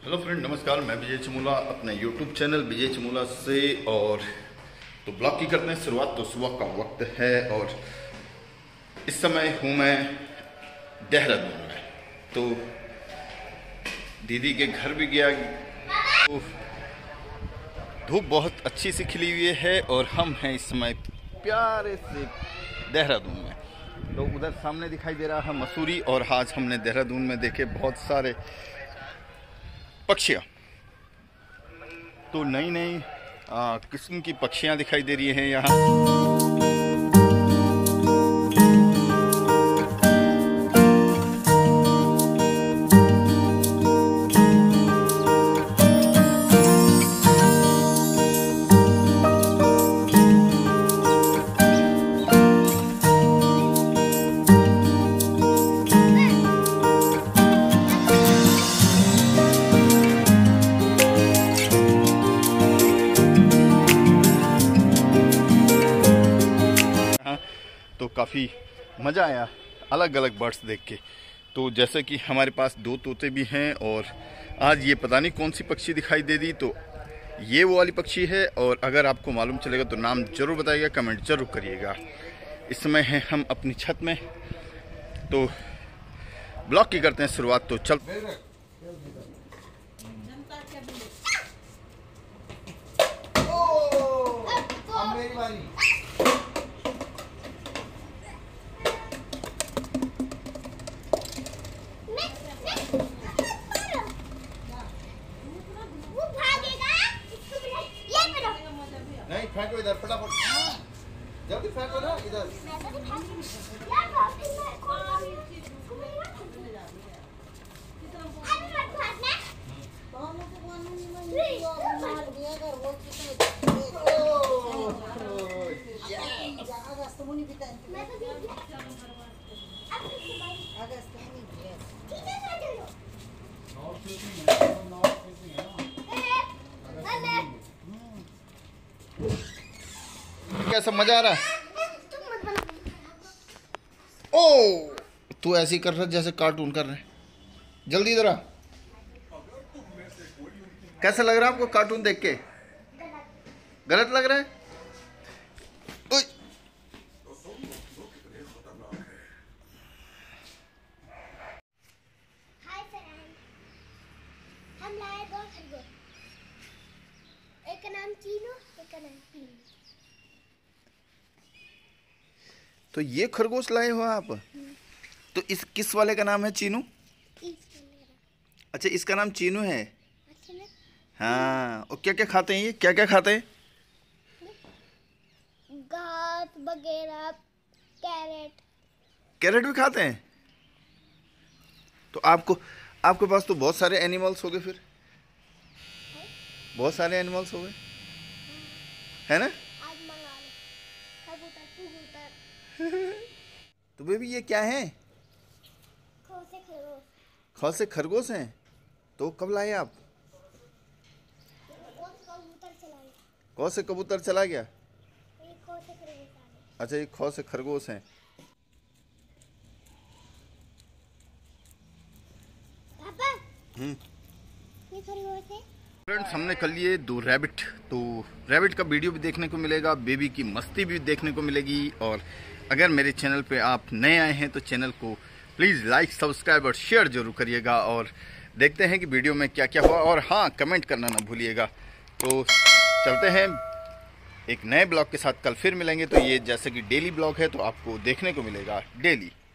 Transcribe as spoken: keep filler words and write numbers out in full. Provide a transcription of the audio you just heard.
Hello friend, नमस्कार। मैं विजय चमूला अपने यूट्यूब चैनल विजय चमूला से। और तो ब्लॉग की करते हैं शुरुआत। तो सुबह का वक्त है और इस समय हूँ मैं देहरादून में। तो दीदी के घर भी गया। तो धूप बहुत अच्छी सी खिली हुई है और हम हैं इस समय प्यारे से देहरादून में। तो उधर सामने दिखाई दे रहा है मसूरी। और आज हमने देहरादून में देखे बहुत सारे पक्षियाँ। तो नई नई किस्म की पक्षियाँ दिखाई दे रही हैं यहाँ। तो काफ़ी मज़ा आया अलग अलग बर्ड्स देख के। तो जैसे कि हमारे पास दो तोते भी हैं और आज ये पता नहीं कौन सी पक्षी दिखाई दे दी। तो ये वो वाली पक्षी है और अगर आपको मालूम चलेगा तो नाम ज़रूर बताइएगा, कमेंट ज़रूर करिएगा। इस समय हैं हम अपनी छत में। तो ब्लॉग की करते हैं शुरुआत। तो चल नहीं फेंको इधर फटाफट, जल्दी फेंको ना इधर। कैसा मजा आ रहा है? ओ तू ऐसे ही कर रहा है जैसे कार्टून कर रहे हैं। जल्दी इधर आ। कैसा लग रहा है आपको कार्टून देख के? गलत लग रहा है? ओए। हाय फ्रेंड, हम लाए दो खरगोश। एक का नाम चीनू, एक का नाम पीनू। तो ये खरगोश लाए हो आप? तो इस किस वाले का नाम है चीनू? अच्छा, इसका नाम चीनू है। हाँ, और क्या क्या खाते हैं ये? क्या क्या खाते हैं? घास वगैरह, कैरेट। कैरेट भी खाते हैं? तो आपको आपके पास तो बहुत सारे एनिमल्स हो गए फिर। बहुत सारे एनिमल्स हो गए, है ना? तो बेबी ये क्या है? खो से खरगोश। खौ से खरगोश हैं? तो कब लाए आप? कबूतर चला गया। खौ से कबूतर चला गया? एक खो से खरगोश आ गया। अच्छा, ये खौ से खरगोश हैं। पापा, हम्म ये खरगोश है। फ्रेंड्स, हमने कर लिए दो रैबिट। तो रैबिट का वीडियो भी देखने को मिलेगा, बेबी की मस्ती भी देखने को मिलेगी। और अगर मेरे चैनल पे आप नए आए हैं तो चैनल को प्लीज़ लाइक, सब्सक्राइब और शेयर जरूर करिएगा। और देखते हैं कि वीडियो में क्या क्या हुआ। और हाँ, कमेंट करना ना भूलिएगा। तो चलते हैं एक नए ब्लॉग के साथ। कल फिर मिलेंगे। तो ये जैसे कि डेली ब्लॉग है तो आपको देखने को मिलेगा डेली।